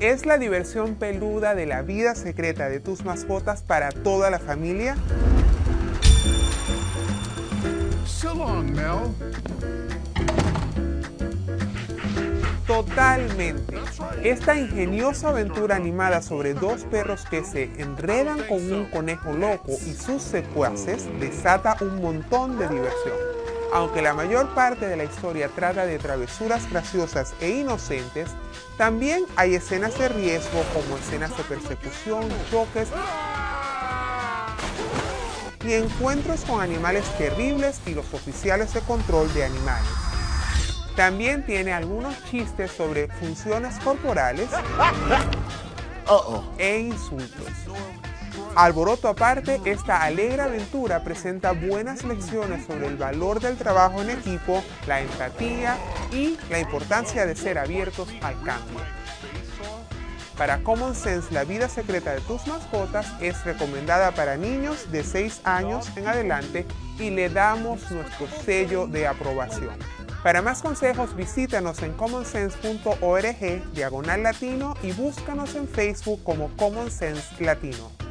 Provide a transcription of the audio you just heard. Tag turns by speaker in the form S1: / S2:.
S1: ¿Es la diversión peluda de la vida secreta de tus mascotas para toda la familia?
S2: So long, Mel.
S1: Totalmente. Esta ingeniosa aventura animada sobre dos perros que se enredan con un conejo loco y sus secuaces desata un montón de diversión. Aunque la mayor parte de la historia trata de travesuras graciosas e inocentes, también hay escenas de riesgo como escenas de persecución, choques y encuentros con animales terribles y los oficiales de control de animales. También tiene algunos chistes sobre funciones corporales e insultos. Alboroto aparte, esta alegre aventura presenta buenas lecciones sobre el valor del trabajo en equipo, la empatía y la importancia de ser abiertos al cambio. Para Common Sense, la vida secreta de tus mascotas es recomendada para niños de 6 años en adelante y le damos nuestro sello de aprobación. Para más consejos, visítanos en commonsense.org/latino y búscanos en Facebook como Common Sense Latino.